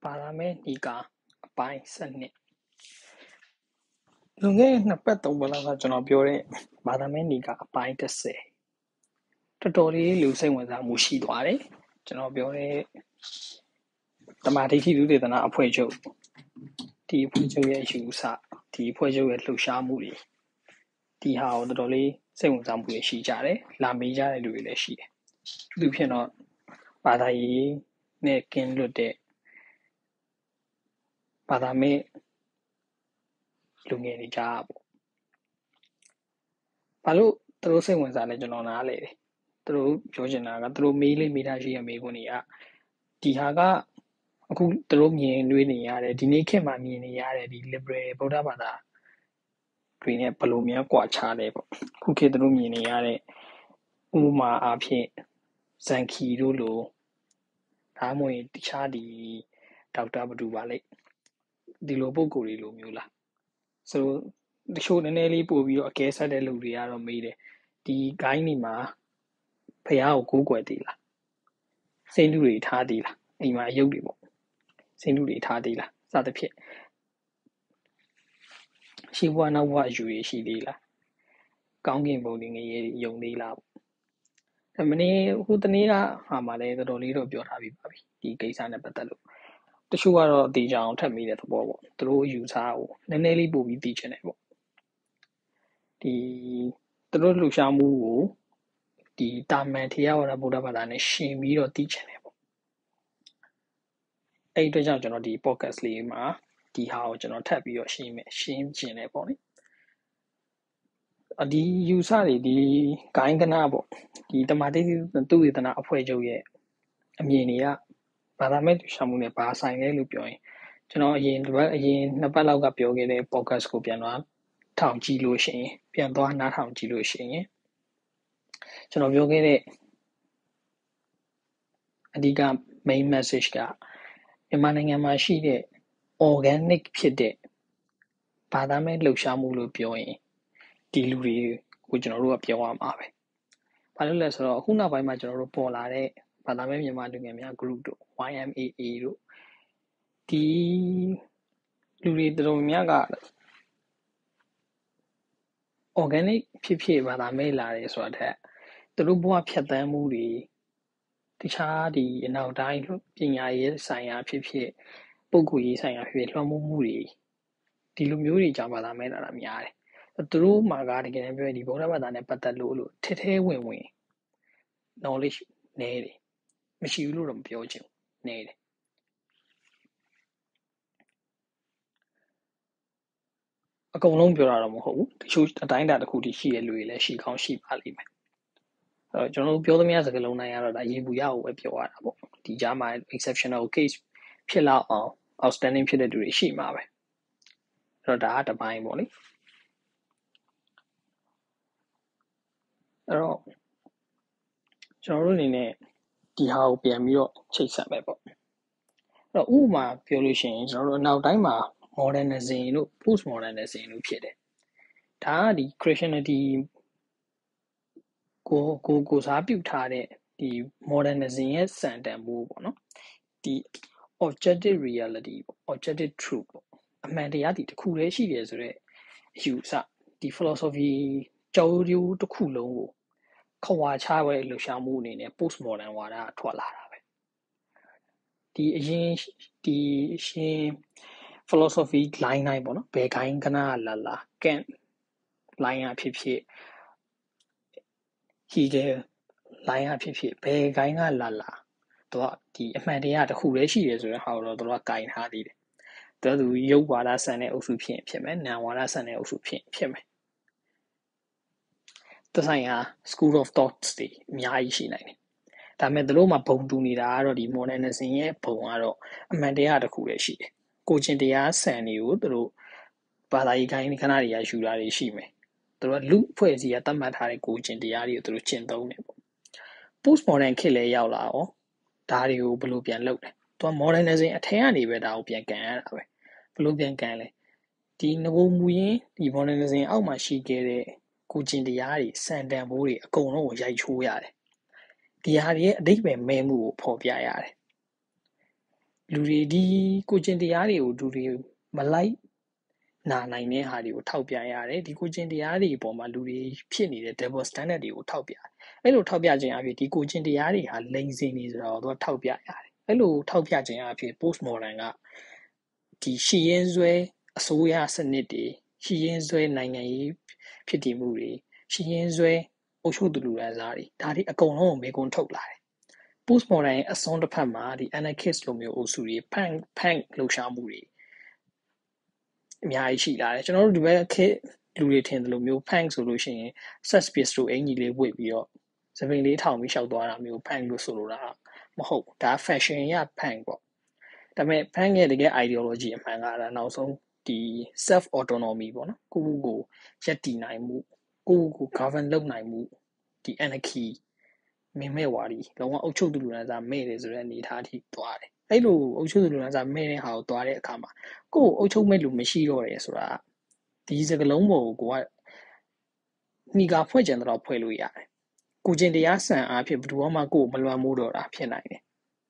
ဘာသာမဲ့ဒီကအပိုင်း7လွန်ခဲ့တဲ့2ပတ်3ပတ်လောက်ကကျွန်တော်ပြောတဲ့ဘာသာမဲ့ဒီကအပိုင်း10တော်တော်လေးလူစိတ်ဝင်စားမှုရှိသွားတယ်ကျွန်တော်ပြောတဲ့တမာတိလူဒေသနာအဖွဲ့ချုပ်ဒီအဖွဲ့ချုပ်ရဲ့ယူဆဒီအဖွဲ့ချုပ်ရဲ့လှုပ်ရှားမှုတွေဒီဟာကိုတော်တော်လေးစိတ်ဝင်စားမှုတွေရှိကြတယ်လာမေးကြတဲ့လူတွေလည်းရှိတယ်သူဖြစ်တော့ဘာသာရေးနဲ့ကင်းလွတ်တဲ့ဘာသာမဲ့လူငယ်တွေကြားပေါ့ဘာလို့သူတို့စိတ်ဝင်စားလဲကျွန်တော်နားလေတယ်သူတို့ပြောချင်တာကသူတို့မေးထားရှိရမေးခွန်းတွေကဒီဟာကအခုသူတို့မြင်တွေ့နေရတယ်ဒီနေ့ခေတ်မှာမြင်နေရတယ်ဒီ liberal ဗုဒ္ဓဘာသာတွေနဲ့ဘယ်လိုများကွာခြားလဲပေါ့ခုခေတ်သူတို့မြင်နေရတဲ့ဥပမာအားဖြင့်ဇန်ခီတို့လိုဒါမှမဟုတ်တခြားဒီဒေါက်တာဘဒူပါလေဒီလိုပုံကိုယ်တွေလိုမျိုးလားဆိုတော့တချို့နည်းနည်းလေးပို့ပြီးတော့အကဲဆက်တဲ့လူတွေကတော့မေးတယ်ဒီဂိုင်းတွေမှာဖះကိုကိုးကွယ်သေးလားစိတ်ဓုတွေထားသေးလားအိမ်မှာရုပ်တွေပေါ့စိတ်ဓုတွေထားသေးလားစသဖြင့်ရှိဘွားနောက်ဘွားအယူတွေရှိသေးလားကောင်းကင်ဘုံတွေငရေယုံသေးလားပေါ့မနေ့ဟိုတနေ့ကဟာမှာလည်းတော်တော်လေးတော့ပြောထားပြီးပါပြီဒီကိစ္စနဲ့ပတ်သက်လို့တချို့ကတော့ဒီကြောင်ထပ်မိတဲ့သဘောပေါ့သူတို့ယူဆကိုနည်းနည်းလေးပို့ပြီးသိချင်တယ်ပေါ့ဒီသူတို့လှူရှားမှုကိုဒီတာမန်ထေရဝါဒဗုဒ္ဓဘာသာနဲ့ရှင်ပြီးတော့သိချင်တယ်ပေါ့အဲ့အတွက်ကြောင့်ကျွန်တော်ဒီ podcast လေးမှာဒီဟာကိုကျွန်တော်ထပ်ပြီးတော့ရှင်းချင်တယ်ပေါ့နိဒီယူဆတွေဒီဂိုင်းကနာပေါ့ဒီတမာတိသူဝေဒနာအဖွဲ့ချုပ်ရဲ့အမြင်တွေကဘာသာမဲ့လှူရှားမှုနဲ့ဘာဆိုင်လဲလို့ပြောရင်ကျွန်တော်အရင်2ပတ်လောက်ကပြောခဲ့တဲ့ podcast ကိုပြန်သွားထောင်ကြည့်လို့ရှိရင်ပြန်သွားနားထောင်ကြည့်လို့ရှိရင်ကျွန်တော်ပြောခဲ့တဲ့အဓိက main message ကမြန်မာနိုင်ငံမှာရှိတဲ့ organic ဖြစ်တဲ့ဘာသာမဲ့လှုပ်ရှားမှုလို့ပြောရင်ဒီလူတွေကိုကျွန်တော်တို့ကပြောရမှာပဲဘာလို့လဲဆိုတော့အခုနောက်ပိုင်းမှာကျွန်တော်တို့ပေါ်လာတဲ့ဘာသာမဲ့မြန်မာလူငယ်များ group တို့ YMAA တို့ဒီလူတွေတော်များက organic ဖြစ်ဘာသာမဲ့လာတယ်ဆိုတာတဲ့သူတို့ဘဝဖြတ်သန်းမှုတွေတခြားဒီအနောက်တိုင်းပညာရေးဆိုင်ရာဖြစ်ပုဂ္ဂိုလ်ရေးဆိုင်ရာဖြစ်လွှမ်းမိုးမှုတွေဒီလိုမျိုးတွေကြောင့်ဘာသာမဲ့လာတာများတယ်သူတို့မှာကတကယ်တမ်းပြောရင်ဒီဗုဒ္ဓဘာသာနဲ့ပတ်သက်လို့ထဲဝင် knowledge နည်းတယ်မရှိဘူးလို့တော့မပြောချင်ဘူးနည်းတယ်အကုန်လုံးပြောတာတော့မဟုတ်ဘူးတချို့အတိုင်းအတာတစ်ခုတည်းရှိတဲ့လူတွေလည်းရှိကောင်းရှိပါလိမ့်မယ်ကျွန်တော်တို့ပြောသမျှစကားလုံးတိုင်းကတော့ဒါရေဘူးရကိုပဲပြောရတာပေါ့ဒီကြားမှာ exceptional case ဖြစ်လောက်အောင် outstanding ဖြစ်တဲ့လူတွေရှိမှာပဲအဲ့တော့ဒါကတစ်ပိုင်းပေါ့လေအဲ့တော့ကျွန်တော်တို့အနေနဲ့ဒီဟာကိုပြန်ပြီးတော့ချိတ်ဆက်မယ်ပေါ့အဲ့တော့ဥပမာပြောလို့ရှိရင်ကျွန်တော်တို့နောက်တိုင်းမှာ modernism တို့ post modernism တို့ဖြစ်တယ်ဒါကဒီ Christianity ကိုစားပြုထားတဲ့ဒီ modernism ရဲ့စံတန်ဖိုးပေါ့နော်ဒီ objective reality ပေါ့ objective truth ပေါ့အမှန်တရားဒီတစ်ခုတည်းရှိတယ်ဆိုတော့အယူအဆဒီ philosophy ကျောင်းရိုးတစ်ခုလုံးကိုခွာချပဲလှူရှားမှုအနေနဲ့ post modern ဝါဒထွက်လာတာပဲဒီအရင်ဒီရှင် philosophy line တိုင်းပေါ့နော်ဘယ်ခိုင်းကနာလာ Kant line အဖြစ်Hegel line အဖြစ်ဘယ်ခိုင်းကလာသူကဒီအမှန်တရားတစ်ခုတည်းရှိတယ်ဆိုတဲ့ဟာကိုတော့သူကကင်ထားသေးတယ်သူရုပ်ဝါဒဆန်တဲ့အုပ်စုဖြစ်မယ်နာမ်ဝါဒဆန်တဲ့အုပ်စုဖြစ်မယ်တဆိုင်ရာ school of thoughts တွေအများကြီးရှိနိုင်တယ်ဒါပေမဲ့သူတို့မှာဘုံတူနေတာကတော့ဒီ modernism ရဲ့ဘုံကတော့အမှန်တရားတစ်ခုတည်းရှိတယ်ကိုချင်းတရားဆန်တွေကိုသူတို့ဘာသာရေးခိုင်းခဏတွေကယူတာတွေရှိမယ်သူတို့လူဖွဲ့စည်းကသတ်မှတ်ထားတဲ့ကိုချင်းတရားတွေကိုသူတို့ကျင့်သုံးတယ်ပေါ့ post modern ခေတ်လည်းရောက်လာအောင်ဒါတွေကိုဘယ်လိုပြန်လုပ်လဲသူက modernism အထက်ကနေပဲဒါကိုပြန်ကန်ရတာပဲဘယ်လိုပြန်ကန်လဲဒီငကိုမူရင်းဒီ modernism အောက်မှာရှိခဲ့တဲ့ကိုချင်းတရားတွေစံတန်ဖိုးတွေအကုန်လုံးကိုရိုက်ချိုးရတယ်ဒီဟာတွေရဲ့အဓိပ္ပာယ်မဲ့မှုကိုဖော်ပြရတယ်လူတွေဒီကိုကျင့်တရားတွေကိုလူတွေမလိုက်နာနိုင်တဲ့ဟာတွေကိုထောက်ပြရတယ်ဒီကိုကျင့်တရားတွေအပေါ်မှာလူတွေဖြစ်နေတဲ့ double standard တွေကိုထောက်ပြတယ်အဲ့လိုထောက်ပြခြင်းအပြင်ဒီကိုကျင့်တရားတွေဟာလိမ်စင်နေဆိုတော့သူကထောက်ပြရတယ်အဲ့လိုထောက်ပြခြင်းအပြင် post modern ကဒီရှီရင်ဆွဲအစိုးရစနစ်တွေရှီရင်ဆွဲနိုင်ငံရေးဖြစ်တည်မှုတွေရှီရင်ဆွဲအုပ်ချုပ်သူလူတန်းစားတွေဒါတွေအကုန်လုံးကိုမေကွန်းထုတ်လာတယ် post modern ရဲ့အစွန်းတစ်ဖက်မှာဒီ anarchist လိုမျိုးအုပ်စုတွေ punk လှုပ်ရှားမှုတွေအများကြီးရှိလာတယ်ကျွန်တော်တို့ဒီဘက်ခေတ်လူတွေထင်တယ်လို့မျိုး punk ဆိုလို့ရှိရင် sex pistol အင်ကြီးလေးဝတ်ပြီးတော့စပင်းလေးထောင်ပြီးရှောက်သွားတာမျိုး punk လို့ဆိုလိုတာမဟုတ်ဒါ fashion ရ punk ပေါ့ဒါပေမဲ့ punk ရဲ့တကယ် ideology အမှန်ကနောက်ဆုံးဒီ self autonomy ပေါ့နော်ကိုယ့်ကိုရက်တည်နိုင်မှုကိုယ့်ကို govern လုပ်နိုင်မှုဒီ anarchy မင်းမဲ့ဝါဒီလုံးဝအုပ်ချုပ်သူလူတန်းစားမဲ့တယ်ဆိုတဲ့အနေအထားထိသွားတယ်အဲ့လိုအုပ်ချုပ်သူလူတန်းစားမဲ့တဲ့ဟာကိုသွားတဲ့အခါမှာကိုယ်အုပ်ချုပ်မဲ့လူမရှိတော့တယ်ဆိုတာဒီစကလုံးပေါ်ကိုကနှီးကာဖွဲ့ကြံတော့ဖွဲ့လို့ရတယ်ကိုကျင်တရားဆန်အားဖြင့်ဘယ်သူမှကိုယ်မလွှမ်းမိုးတော့တာဖြစ်နိုင်တယ်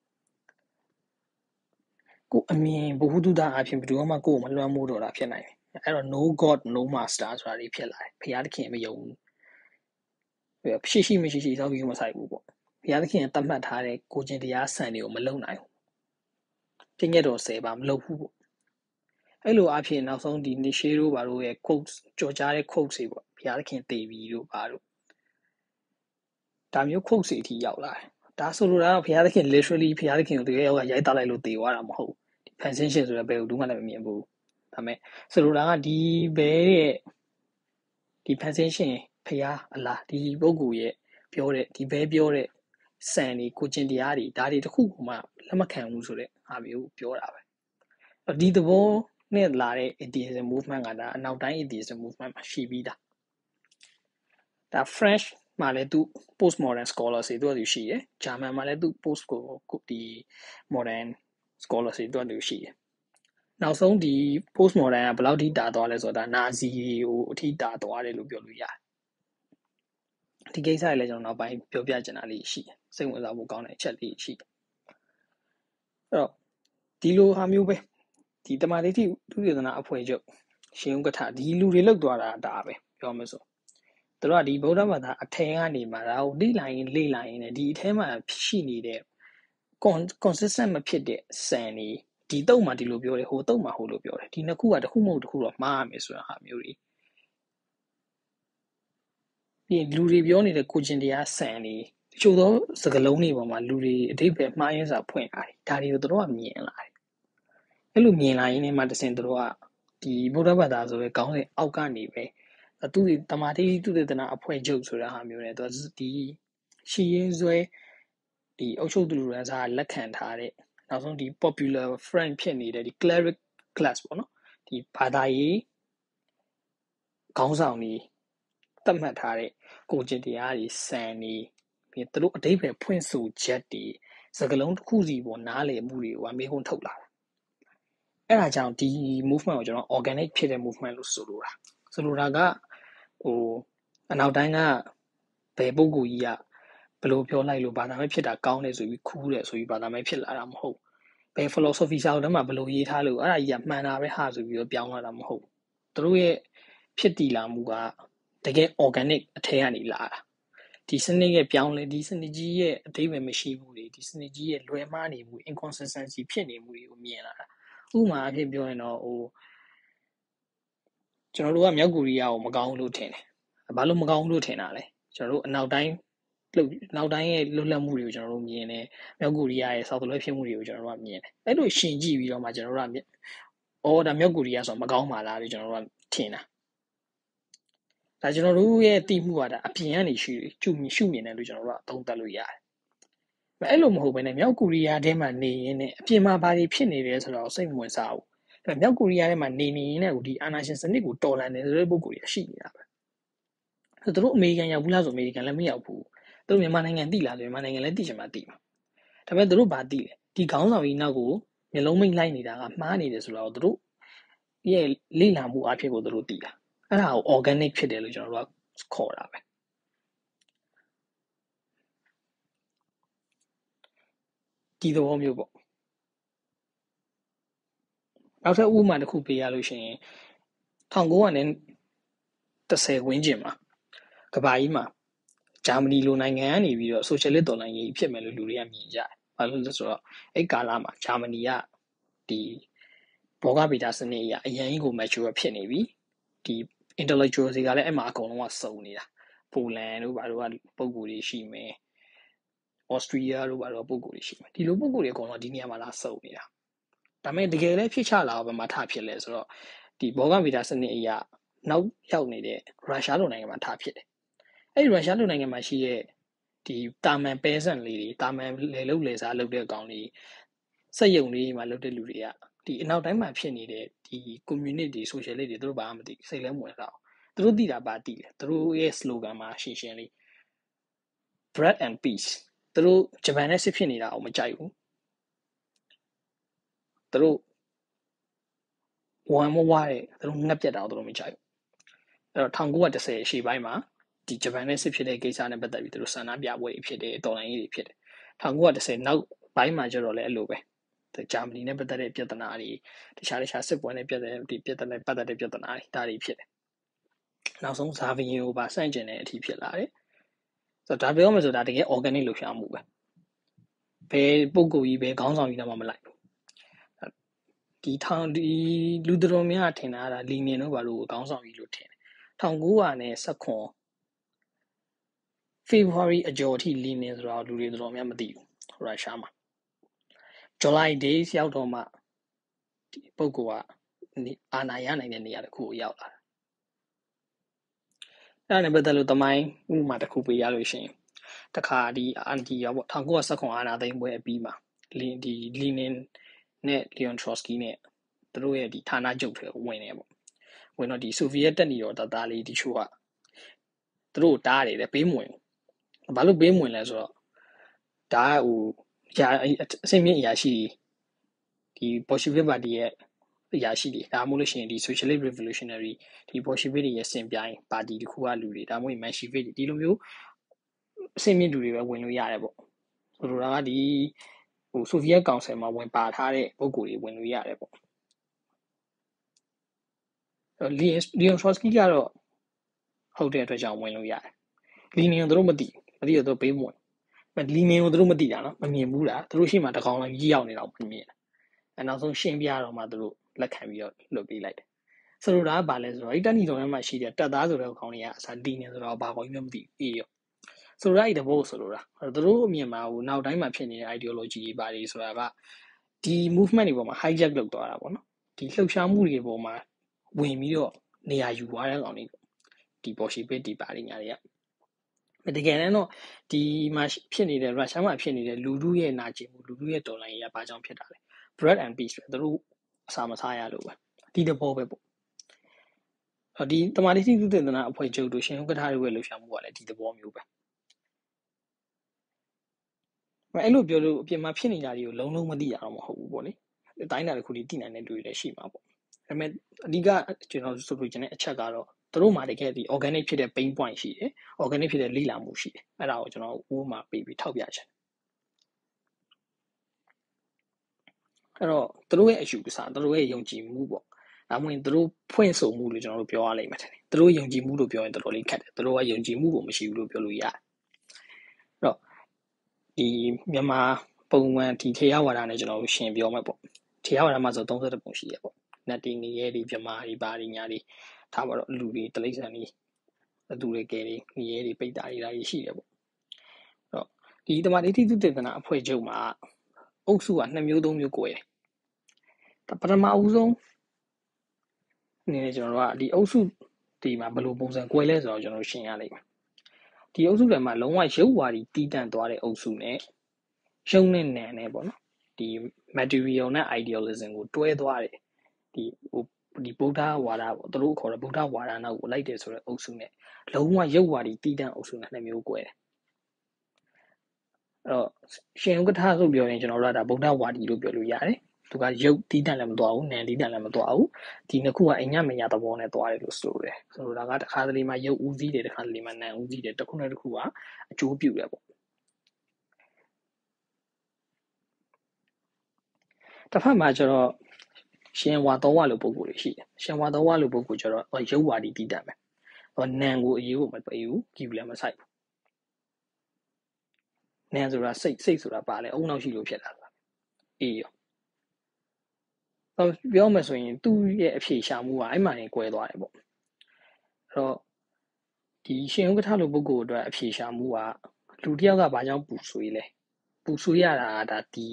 ကိုအမြင်ဘဟုတုတအားဖြင့်ဘယ်သူမှကိုယ်မလွှမ်းမိုးတော့တာဖြစ်နိုင်တယ်အဲ့တော့ no god no master ဆိုတာတွေဖြစ်လာတယ်ဘုရားသခင်မယုံဘူးရှိမရှိသောက်ပြီးမဆိုင်ဘူးပေါ့ဘုရားသခင်တတ်မှတ်ထားတဲ့ကိုကျင်တရားဆန်တွေကိုမလုံနိုင်ဘူးပြည့်ညက်တော်10ပါမလုံဘူးပေါ့အဲ့လိုအဖြစ်နောက်ဆုံးဒီနေရှေတို့ဘာလို့ရဲ့ quote ကြော်ကြားတဲ့ quote တွေပေါ့ဘုရားသခင်တေပြီတို့ဘာလို့ဒါမျိုး quote တွေအထိရောက်လာတယ်ဒါဆိုလိုတာကဘုရားသခင် literally ဘုရားသခင်ကိုတကယ်ရောရိုက်သားလိုက်လို့တေသွားတာမဟုတ်ဒီ fancy ရှင်ဆိုတဲ့ဘယ်သူမှလည်းမမြင်ဘူးဒါပေမဲ့ဆိုလိုတာကဒီဘဲရဲ့ဒီ fancy ရှင်ဘုရားအလားဒီပုဂ္ဂိုလ်ရဲ့ပြောတဲ့ဒီဘဲပြောတဲ့စံတွေကိုကျင်တရားတွေဒါတွေတခုမှလက်မခံဘူးဆိုတဲ့အားမျိုးပြောတာပဲဒီသဘောနဲ့လာတဲ့ atheism movement ကဒါအနောက်တိုင်း atheism movement မှာရှိပြီးသားဒါ French မှာလည်းသူ post modern scholars တွေသူရှိတယ်ဂျာမန်မှာလည်းသူ post ကိုဒီ modern scholars တွေသူရှိတယ်နောက်ဆုံးဒီ post modern ကဘယ်လောက်ထိတာသွားလဲဆိုတာနာဇီကိုအထိတာသွားတယ်လို့ပြောလို့ရတယ်ဒီကိစ္စတွေလည်းကျွန်တော်နောက်ပိုင်းပြောပြချင်တာလေးရှိတယ်စိတ်ဝင်စားဖို့ကောင်းတဲ့အချက်လေးရှိတယ်အဲ့တော့ဒီလိုဟာမျိုးပဲဒီတမာတိတိသူဒေသနာအဖွဲ့ချုပ်ရှင်ဥက္ကဋ္ဌဒီလူတွေလောက်သွားတာဒါပဲပြောမစို့သူတို့ကဒီဗုဒ္ဓဘာသာအထင်ကနေမှာဒါကိုလေ့လာရင်ဒီအထဲမှာရှိနေတဲ့ consistent မဖြစ်တဲ့စံတွေဒီတုံမှာဒီလိုပြောတယ်ဟိုတုံမှာဟိုလိုပြောတယ်ဒီနှစ်ခုကတစ်ခုမဟုတ်တစ်ခုတော့မှားရမယ်ဆိုတာဟာမျိုးတွေပြီးလူတွေပြောနေတဲ့ကိုကျင်တရားစံတွေတချို့သောစကားလုံးတွေပေါ်မှာလူတွေအတိတ်ပဲမှားရင်းစာဖွင့်လာတယ်ဒါတွေကိုသူတို့ကမြင်လာတယ်အဲ့လိုမြင်လာရင်းနဲ့မှတစင်သူတို့ကဒီဗုဒ္ဓဘာသာဆိုတဲ့ခေါင်းစဉ်အောက်ကနေပဲသူတွေတမာတိသူတေသနာအဖွဲ့ချုပ်ဆိုတာဟာမျိုးနဲ့သူဒီရှီရင်ဆွဲဒီအုပ်ချုပ်သူလူတန်းစားလက်ခံထားတဲ့နောက်ဆုံးဒီ popular friend ဖြစ်နေတဲ့ဒီ cleric class ပေါ့နော်ဒီဘာသာရေးခေါင်းဆောင်တွေသတ်မှတ်ထားတဲ့ကိုကျင်တရားတွေစံတွေပြီးသူတို့အတိတ်ပဲဖွင့်ဆိုချက်တွေစကလုံးတစ်ခုစီပေါ်နားလည်မှုတွေကိုမေးခွန်းထုတ်လာတာအဲ့ဒါကြောင့်ဒီ movement ကိုကျွန်တော် organic ဖြစ်တဲ့ movement လို့ဆိုလိုတာကဟိုအနောက်တိုင်းကဘယ်ပုဂ္ဂိုလ်ကြီးကဘယ်လိုပြောလိုက်လို့ဘာသာမဲ့ဖြစ်တာကောင်းတယ်ဆိုပြီးခူးတယ်ဆိုပြီးဘာသာမဲ့ဖြစ်လာတာမဟုတ်ဘယ် philosophy စာအုပ်ထဲမှာဘယ်လိုရေးထားလို့အဲ့ဒါကြီးကမှန်တာပဲဟာဆိုပြီးတော့ပြောင်းလာတာမဟုတ်သူတို့ရဲ့ဖြစ်တည်လာမှုကတကယ် organic အထက်ကနေလာတာဒီစနစ်ရဲ့ပြောင်းလဲဒီစနစ်ကြီးရဲ့အတိတ်ပဲမရှိဘူးလေဒီစနစ်ကြီးရဲ့လွဲမှားနေမှု inconsistency ဖြစ်နေမှုတွေကိုမြင်လာတာဥပမာအဖြစ်ပြောရင်တော့ဟိုကျွန်တော်တို့ကမြောက်ကိုရီးယားကိုမကောင်းဘူးလို့ထင်တယ်ဘာလို့မကောင်းဘူးလို့ထင်တာလဲကျွန်တော်တို့အနောက်တိုင်းရဲ့လွတ်လပ်မှုတွေကိုကျွန်တော်တို့မြင်တယ်မြောက်ကိုရီးယားရဲ့ဆောက်တလွဲဖြစ်မှုတွေကိုကျွန်တော်တို့ကမြင်တယ်အဲ့လိုရှင်ကြည့်ပြီးတော့မှကျွန်တော်တို့ကအော်ဒါမြောက်ကိုရီးယားဆိုတော့မကောင်းပါလားလို့ကျွန်တော်တို့ကထင်တာဒါကျွန်တော်တို့ရဲ့တိမှုကဒါအပြင်ကနေရှုမြင်တယ်လို့ကျွန်တော်တို့ကသုံးသပ်လို့ရတယ်အဲ့လိုမဟုတ်ဘဲနဲ့မြောက်ကိုရီးယားထဲမှာနေရင်းနဲ့အပြင်မှာဘာတွေဖြစ်နေလဲဆိုတော့စိတ်ဝင်စားဘူးဒါမြောက်ကိုရီးယားထဲမှာနေရင်းနဲ့ဒီအာဏာရှင်စနစ်ကိုတော်လှန်တယ်ဆိုတဲ့ပုဂ္ဂိုလ်တွေရှိနေတာပဲသူတို့အမေရိကန်ရောက်ဘူးလားဆိုအမေရိကန်လည်းမရောက်ဘူးသူတို့မြန်မာနိုင်ငံတိလားဆိုမြန်မာနိုင်ငံလည်းတိချင်မှတိမှာဒါပေမဲ့သူတို့ဘာတိလဲဒီခေါင်းဆောင်ကြီးနောက်ကိုမျိုးလုံးမိတ်လိုက်နေတာကမှားနေတယ်ဆိုတော့သူတို့ရဲ့လိလာမှုအဖြစ်ကိုသူတို့တိတာအဲ့ဒါကို organic ဖြစ်တယ်လို့ကျွန်တော်တို့ကခေါ်တာပဲဒီသဘောမျိုးပေါ့နောက်ထပ်ဥပမာတစ်ခုပေးရလို့ရှိရင်1910ဝန်းကျင်မှာကမ္ဘာကြီးမှာဂျာမနီလိုနိုင်ငံကနေပြီးတော့ဆိုရှယ်လစ်တော်လှန်ရေးဖြစ်မယ်လို့လူတွေကမြင်ကြတယ်။ဘာလို့လဲဆိုတော့အဲ့ကာလမှာဂျာမနီကဒီဘောဂဗေဒစနစ်အရအရင်ကြီးကို mature ဖြစ်နေပြီ။ဒီ intellectual တွေကလည်းအဲ့မှာအကုန်လုံးကစုံနေတာ။ပိုလန်တို့ဘာတို့ကပုံကိုယ်တွေရှိမယ်။ ဩစတြီးယားတို့ဘာတို့ပုံကိုယ်တွေရှိမယ်။ဒီလိုပုံကိုယ်တွေအကုန်လုံးဒီနေရာမှာလာစုံနေတာ။ဒါပေမဲ့တကယ်လည်းဖြစ်ချလာတော့ဘယ်မှာထဖြစ်လဲဆိုတော့ဒီဘောဂဗေဒစနစ်အရနောက်ရောက်နေတဲ့ရုရှားလိုနိုင်ငံမှာထဖြစ်တယ်။အဲ့ရုရှားလိုနိုင်ငံမှာရှိတဲ့ဒီတာမန်ပဲဆန်လေးတွေတာမန်လေလုတ်လေစားလုပ်တဲ့အကောင်လေးစက်ယုံလေးမှာလုပ်တဲ့လူတွေကဒီအနောက်တိုင်းမှာဖြစ်နေတဲ့ဒီ community socialist တွေသူတို့ဘာမှမသိစိတ်လည်းမဝင်တော့သူတို့သိတာပါသိတယ်သူတို့ရဲ့ slogan မှာရှင်းရှင်းလေး bread and peace သူတို့ဂျပန်နဲ့စစ်ဖြစ်နေတာအောင်မကြိုက်ဘူးသူတို့ဝမ်းမဝတဲ့သူတို့ငတ်ပြတ်တာသူတို့မကြိုက်ဘူးအဲ့တော့1910ရှေ့ပိုင်းမှာဒီဂျပန်နဲ့စစ်ဖြစ်တဲ့ကိစ္စနဲ့ပတ်သက်ပြီးသူတို့ဆန္ဒပြပွဲတွေဖြစ်တယ်တော်လှန်ရေးတွေဖြစ်တယ်1910နောက်ပိုင်းမှာကျတော့လည်းအဲ့လိုပဲဂျာမနီနဲ့ပတ်သက်တဲ့ပြဿနာတွေတခြားစစ်ပွဲနဲ့ပတ်သက်တဲ့ပြဿနာတွေဒါတွေဖြစ်တယ်နောက်ဆုံးဇာဗီယင်ကိုပါစန့်ကျင်တဲ့အထိဖြစ်လာတယ်ဆိုတော့ဒါပြောမှဆိုဒါတကယ် organic လှုပ်ရှားမှုပဲဘယ်ပုဂ္ဂိုလ်ကြီးဘယ်ခေါင်းဆောင်ကြီးတော့မှမလိုက်ဘူးဒီလူတော်များထင်တာကလီနင်တို့ဘာလို့ခေါင်းဆောင်ကြီးလို့ထင်တယ်1919 February အကျော်အထိလီနင်ဆိုတော့လူတွေတော်များမသိဘူးရုရှားမှာ July days ရောက်တော့မှဒီပုဂ္ဂိုလ်ကအာဏာရနိုင်တဲ့နေရာတစ်ခုကိုရောက်လာတယ်အဲ့ဒါနဲ့ပတ်သက်လို့တမိုင်းဥပမာတစ်ခုပေးရလို့ရှိရင်တခါဒီရောပေါ့1919အာဏာသိမ်းပွဲအပြီးမှာလီနင်နဲ့လီယွန်ထရော့စကီနဲ့သူတို့ရဲ့ဒီဌာနချုပ်တွေဝင်နေပေါ့ဝင်တော့ဒီဆိုဗီယက်တက်နေတော့သားလေးဒီချို့ကသူတို့တားတယ်တဲ့ပေးမဝင်ဘာလို့ပေးမဝင်လဲဆိုတော့ဒါကဟိုအစိမ့်မြင့်အရာရှိဒီ Bolshevik Party ရဲ့အရာရှိတွေဒါမှမဟုတ်လို့ရှိရင်ဒီ Socialist Revolutionary ဒီ Bolshevik တွေရဲ့စင်ပြိုင်ပါတီတစ်ခုကလူတွေဒါမှမဟုတ် Menshevik တွေဒီလိုမျိုးအစိမ့်မြင့်လူတွေပဲဝင်လို့ရတယ်ပေါ့ဆိုလိုတာကဒီဟိုဆိုဗီယက်ကောင်ဆယ်မှာဝင်ပါထားတဲ့ပုံကိုယ်တွေဝင်လို့ရတယ်ပေါ့လီယွန်ထရော့စကီကတော့ဟုတ်တဲ့အတွက်ကြောင့်ဝင်လို့ရတယ်လီနင်ကိုတို့မသိတော့ပေးမဝင်လီနင်ကိုတို့မသိတာနော်မမြင်ဘူးလားသူတို့ရှိမှတကောင်လုံးကြီးရောက်နေတော့မမြင်အဲနောက်ဆုံးရှင်းပြတော့မှသူတို့လက်ခံပြီးတော့လွတ်ပေးလိုက်တယ်ဆိုလိုတာကဘာလဲဆိုတော့အဲ့တက်နီတော်ထဲမှာရှိတဲ့တက်သားဆိုတဲ့ကောင်တွေကအစားလီနင်ဆိုတော့ဘာကောင်ကြီးမှမသိအေးရောဆိုတော့အဲ့တဘောဆိုလိုတာသူတို့အမြင်မှာဟိုနောက်တိုင်းမှာဖြစ်နေတဲ့ ideology တွေပါတွေဆိုတာကဒီ movement တွေပေါ်မှာ hijack လုပ်သွားတာပေါ့နော်ဒီလှုပ်ရှားမှုတွေပေါ်မှာဝင်ပြီးတော့နေရာယူသွားတဲ့ကောင်တွေဒီ Bolshevik ဒီပါတွေညာတွေကတကယ်တော့ဒီမှာဖြစ်နေတဲ့ရုရှားမှာဖြစ်နေတဲ့လူထုရဲ့နာကျင်မှုလူထုရဲ့တော်လှန်ရေးကဘာကြောင့်ဖြစ်တာလဲ bread and peace ပဲသူတို့အစာမစားရလို့ပဲဒီတဘောပဲပေါ့ဒီတမာတိတိသုတေသနအဖွဲ့ချုပ်တို့ရှင်ဥက္ကဋ္ဌတွေရဲ့လှုပ်ရှားမှုကလည်းဒီတဘောမျိုးပဲအဲ့လိုပြောလို့အပြင်မှာဖြစ်နေတာတွေကိုလုံးမသိရတော့မဟုတ်ဘူးပေါ့လေအတိုင်းအတာတစ်ခုတည်းသိနိုင်တဲ့လူတွေလည်းရှိမှာပေါ့ဒါပေမဲ့အဓိကကျွန်တော်ဆိုလိုချင်တဲ့အချက်ကတော့သူတို့မှာတကယ်ဒီ organic ဖြစ်တဲ့ pain point ရှိတယ် organic ဖြစ်တဲ့လိလာမှုရှိတယ်အဲ့ဒါကိုကျွန်တော်ဥပမာပေးပြီးထောက်ပြချင်အဲ့တော့သူတို့ရဲ့အယူအဆသူတို့ရဲ့ယုံကြည်မှုပေါ့ဒါမှမဟုတ်သူတို့ဖွင့်ဆိုမှုလို့ကျွန်တော်တို့ပြောရလိမ့်မယ်ထင်တယ်သူတို့ယုံကြည်မှုလို့ပြောရင်တော်တော်လေးခက်တယ်သူတို့ကယုံကြည်မှုကိုမရှိဘူးလို့ပြောလို့ရတယ်အဲ့တော့ဒီမြန်မာပုံမှန်ဒီထေရဝါဒနဲ့ကျွန်တော်တို့ရှင်းပြောမယ်ပေါ့ထေရဝါဒမှာဆို32ပုံရှိရပေါ့နတ်တီငရဲတွေမြမာတွေပါတွေညာတွေထားပါတော့လူတွေတလိษံတွေအတူတွေကဲတွေငရဲတွေပိတ်တာတွေဒါတွေရှိတယ်ပေါ့အဲ့တော့ဒီတမာတိသုတေသနအဖွဲ့ချုပ်မှာအုပ်စုက2မျိုး3မျိုးကိုယ်တယ်ပထမအဆုံးအနေနဲ့ကျွန်တော်တို့ကဒီအုပ်စုဒီမှာဘယ်လိုပုံစံကိုယ်လဲဆိုတော့ကျွန်တော်ရှင်းရလိမ့်မယ်ဒီအုပ်စုတွေမှာလုံးဝရုပ်ဝါဒီတီးတန့်သွားတဲ့အုပ်စုနဲ့ရုပ်နဲ့နာနဲ့ပေါ့နော်ဒီ material နဲ့ idealism ကိုတွဲသွားတယ်ဒီဗုဒ္ဓဝါဒပေါ့သူတို့ခေါ်တဲ့ဗုဒ္ဓဝါဒနောက်ကိုလိုက်တယ်ဆိုတဲ့အုပ်စုနဲ့လုံးဝရုပ်ဝါဒီတီးတန့်အုပ်စုနဲ့2မျိုးကိုယ်တယ်အဲ့တော့ရှင်ဥက္ကဋ္ဌဆိုပြောရင်ကျွန်တော်တို့ကဒါဗုဒ္ဓဝါဒီလို့ပြောလို့ရတယ်သူကရုပ်တီးတန့်လည်းမသွားဘူးနာတီးတန့်လည်းမသွားဘူးဒီနှစ်ခုကအိမ်ညမညာသဘောနဲ့သွားတယ်လို့ဆိုတယ်ဆိုတော့ဒါကတစ်ခါတလေမှာရုပ်ဦးစီးတယ်တစ်ခါတလေမှာနာဦးစီးတယ်တစ်ခုနဲ့တစ်ခုကအကျိုးပြုတယ်ပေါ့တစ်ဖက်မှာကျတော့ရှင်ဝါတော်ဝလိုပုံကိုရှိတယ်ရှင်ဝါတော်ဝလိုပုံကိုကျတော့ရုပ်ဝါဒီတည်တတ်မယ်နန်ကိုအရေးကိုမပေးဘူးကြည့်လည်းမဆိုင်ဘူးနန်ဆိုတာစိတ်ဆိုတာပါလေအုံနောက်ရှိလို့ဖြစ်တာအေးရောပြောမှဆိုရင်သူ့ရဲ့အဖြေရှာမှုကအဲ့မှနေကွဲသွားတယ်ပေါ့အဲ့တော့ဒီရှင်ဥက္ကဋ္ဌလိုပုဂ္ဂိုလ်အတွက်အဖြေရှာမှုကလူတစ်ယောက်ကဘာကြောင့်ပူဆွေးလဲပူဆွေးရတာဒါဒီ